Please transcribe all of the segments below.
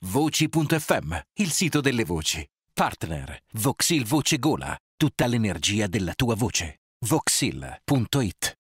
Voci.fm, il sito delle voci. Partner, Voxil Voce Gola, tutta l'energia della tua voce. Voxil.it.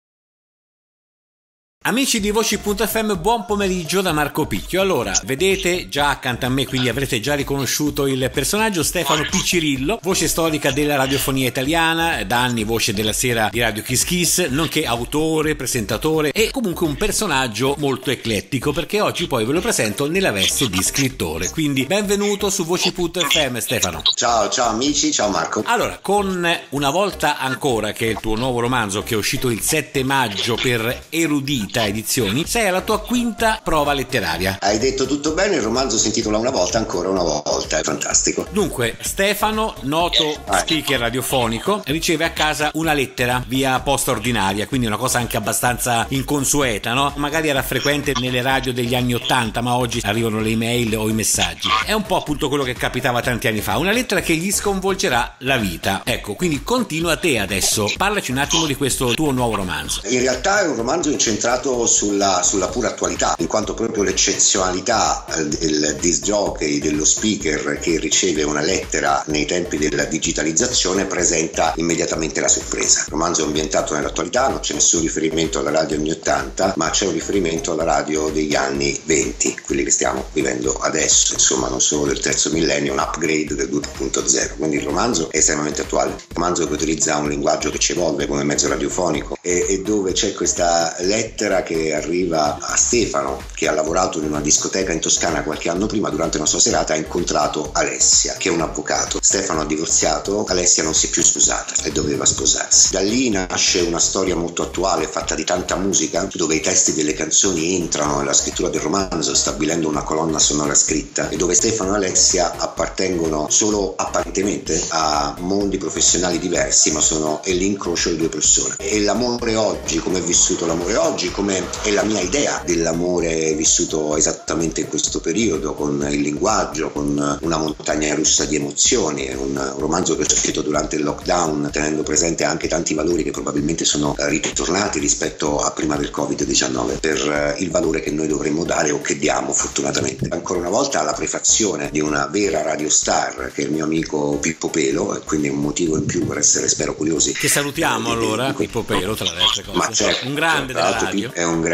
Amici di Voci.fm, buon pomeriggio da Marco Picchio. Allora, vedete già accanto a me, quindi avrete già riconosciuto il personaggio, Stefano Piccirillo, voce storica della radiofonia italiana, da anni voce della sera di Radio Kiss Kiss, nonché autore, presentatore e comunque un personaggio molto eclettico, perché oggi poi ve lo presento nella veste di scrittore. Quindi benvenuto su Voci.fm, Stefano. Ciao amici, ciao Marco. Allora, con Una volta ancora, che è il tuo nuovo romanzo che è uscito il 7 maggio per Erudita Edizioni, sei alla tua quinta prova letteraria. Hai detto tutto bene, il romanzo si intitola Una volta ancora una volta, è fantastico. Dunque, Stefano, noto speaker radiofonico, riceve a casa una lettera via posta ordinaria, quindi una cosa anche abbastanza inconsueta, no? Magari era frequente nelle radio degli anni 80, ma oggi arrivano le email o i messaggi. È un po' appunto quello che capitava tanti anni fa, una lettera che gli sconvolgerà la vita. Ecco, quindi continua te adesso, parlaci un attimo di questo tuo nuovo romanzo. In realtà è un romanzo incentrato sulla pura attualità, in quanto proprio l'eccezionalità del disc jockey, dello speaker che riceve una lettera nei tempi della digitalizzazione presenta immediatamente la sorpresa. Il romanzo è ambientato nell'attualità, non c'è nessun riferimento alla radio anni 80, ma c'è un riferimento alla radio degli anni 20, quelli che stiamo vivendo adesso, insomma non solo del terzo millennio, un upgrade del 2.0, quindi il romanzo è estremamente attuale. Il romanzo che utilizza un linguaggio che ci evolve come mezzo radiofonico e dove c'è questa lettera che arriva a Stefano, che ha lavorato in una discoteca in Toscana qualche anno prima. Durante una sua serata ha incontrato Alessia, che è un avvocato. Stefano ha divorziato, Alessia non si è più sposata e doveva sposarsi. Da lì nasce una storia molto attuale, fatta di tanta musica, dove i testi delle canzoni entrano nella scrittura del romanzo, stabilendo una colonna sonora scritta, e dove Stefano e Alessia appartengono solo apparentemente a mondi professionali diversi, ma è l'incrocio di due persone. E l'amore oggi, come è vissuto l'amore oggi, come è la mia idea dell'amore vissuto esattamente in questo periodo, con il linguaggio, con una montagna russa di emozioni. È un romanzo che ho scritto durante il lockdown, tenendo presente anche tanti valori che probabilmente sono ritornati rispetto a prima del Covid-19, per il valore che noi dovremmo dare o che diamo fortunatamente. Ancora una volta la prefazione di una vera radio star, che è il mio amico Pippo Pelo, e quindi un motivo in più per essere, spero, curiosi. Che salutiamo allora, Pippo Pelo, tra le altre cose. Ma certo, un grande della radio. È un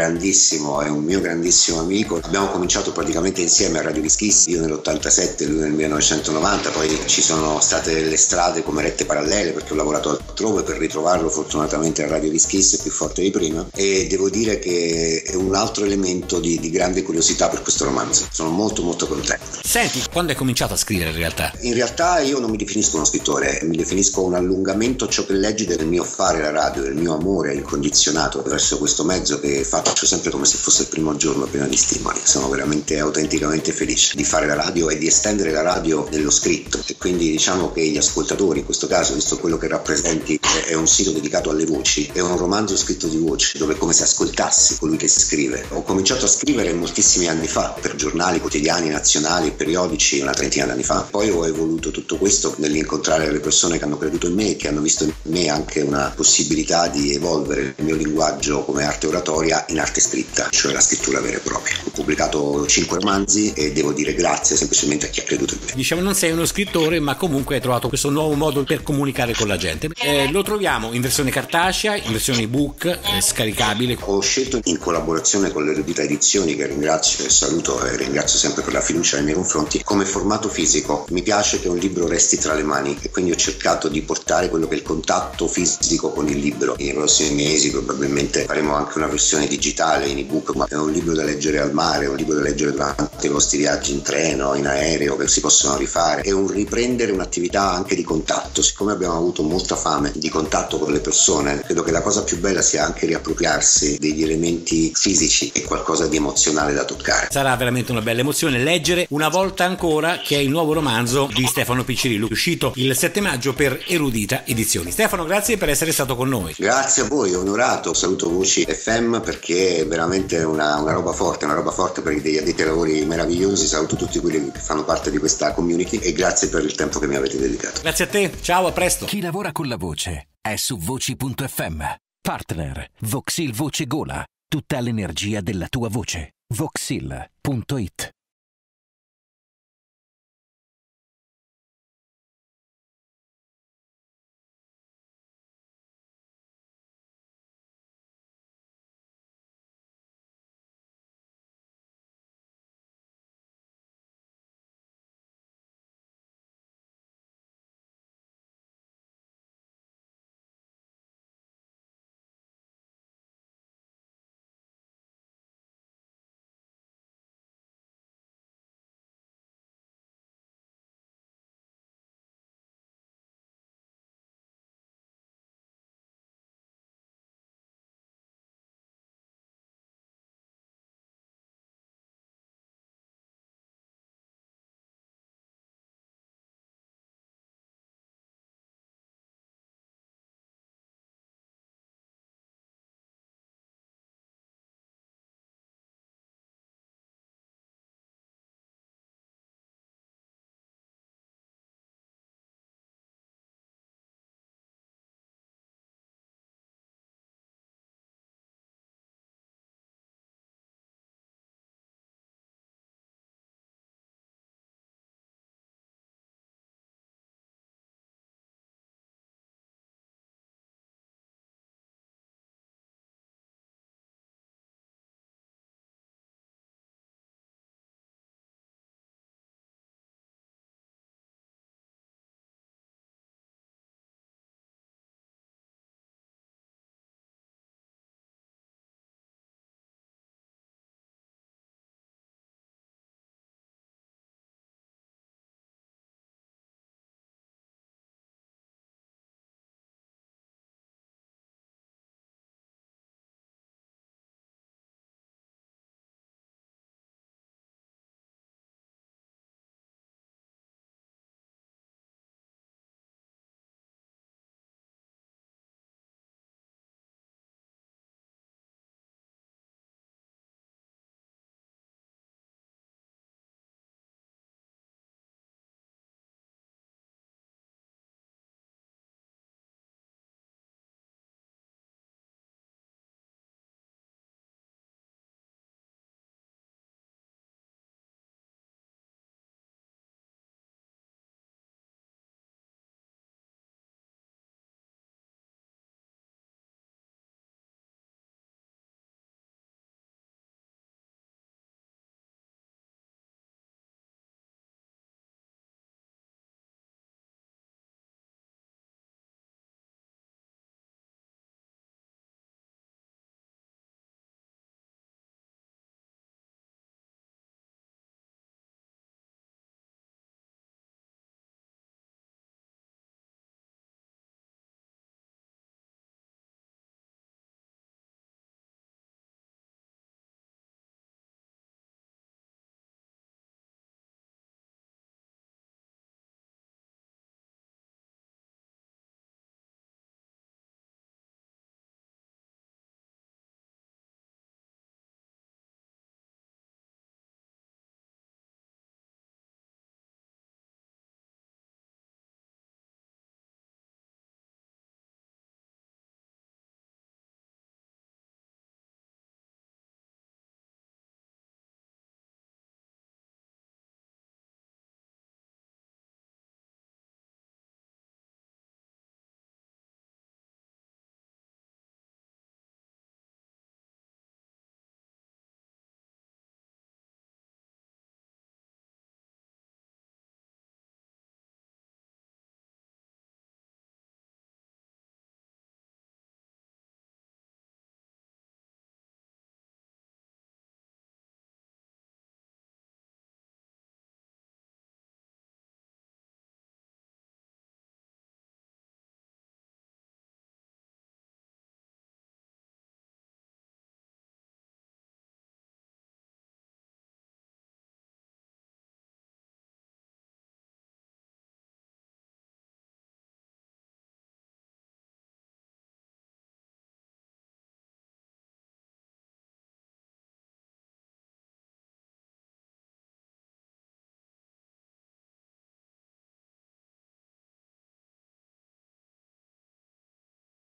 mio grandissimo amico. Abbiamo cominciato praticamente insieme a Radio Kiss Kiss, io nell'87, lui nel 1990, poi ci sono state le strade come rette parallele perché ho lavorato altrove. Per ritrovarlo fortunatamente a Radio Kiss Kiss è più forte di prima, e devo dire che è un altro elemento di grande curiosità per questo romanzo. Sono molto molto contento. Senti, quando hai cominciato a scrivere in realtà? In realtà io non mi definisco uno scrittore, mi definisco un allungamento, ciò che leggi, del mio fare la radio, del mio amore incondizionato verso questo mezzo che faccio sempre come se fosse il primo giorno, pieno di stimoli. Sono veramente autenticamente felice di fare la radio e di estendere la radio nello scritto, e quindi diciamo che gli ascoltatori, in questo caso, visto quello che rappresenti, è un sito dedicato alle voci, è un romanzo scritto di voci, dove è come se ascoltassi colui che scrive. Ho cominciato a scrivere moltissimi anni fa per giornali, quotidiani, nazionali, periodici, una trentina d'anni fa. Poi ho evoluto tutto questo nell'incontrare le persone che hanno creduto in me e che hanno visto in me anche una possibilità di evolvere il mio linguaggio come arte oratoria in arte scritta, cioè la scrittura vera e propria. Ho pubblicato 5 romanzi e devo dire grazie semplicemente a chi ha creduto in me. Diciamo, non sei uno scrittore, ma comunque hai trovato questo nuovo modo per comunicare con la gente. Lo troviamo in versione cartacea, in versione ebook, scaricabile. Ho scelto, in collaborazione con l'Erudita Edizioni, che ringrazio e saluto e ringrazio sempre per la fiducia nei miei confronti, come formato fisico. Mi piace che un libro resti tra le mani, e quindi ho cercato di portare quello che è il contatto fisico con il libro. Nei prossimi mesi probabilmente faremo anche una versione digitale in ebook, ma è un libro da leggere al mare, è un libro da leggere durante i vostri viaggi in treno, in aereo, che si possono rifare. È un riprendere un'attività anche di contatto. Siccome abbiamo avuto molta fame di contatto con le persone, credo che la cosa più bella sia anche riappropriarsi degli elementi fisici e qualcosa di emozionale da toccare. Sarà veramente una bella emozione leggere Una volta ancora, che è il nuovo romanzo di Stefano Piccirillo, uscito il 7 maggio per Erudita Edizioni. Stefano, grazie per essere stato con noi. Grazie a voi, onorato. Saluto Voci FM perché è veramente una roba forte per degli addetti ai lavori meravigliosi. Saluto tutti quelli che fanno parte di questa community e grazie per il tempo che mi avete dedicato. Grazie a te, ciao, a presto. Chi lavora con la voce è su Voci.fm. Partner, Voxil Voce Gola, tutta l'energia della tua voce. Voxil.it